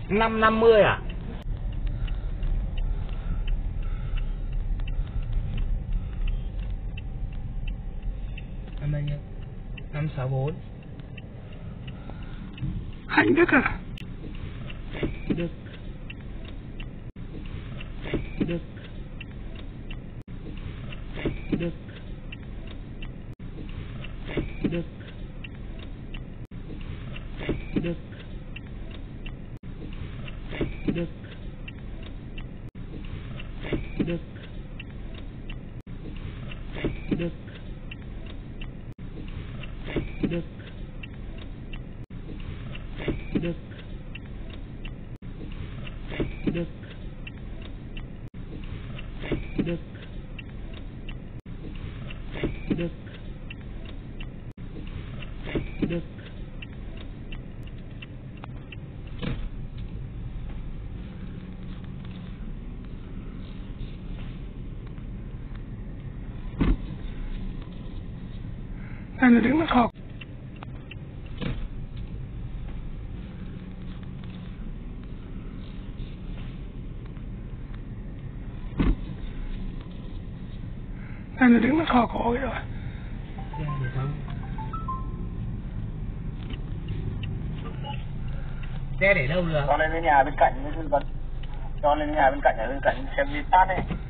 550 à? Năm bao nhiêu? 564. Hạnh Đức à? Đức. Đức. Đức. Đức. Đức. Đức. Đức. Đức. Đức. Đức. Đức. Đức. Đức. Đức. Đây là tiếng Đức học. Đây là tiếng Đức học của rồi. Xe để đâu được? Cho lên nhà bên cạnh, cho lên nhà bên cạnh, ở bên cạnh xem đi tát này.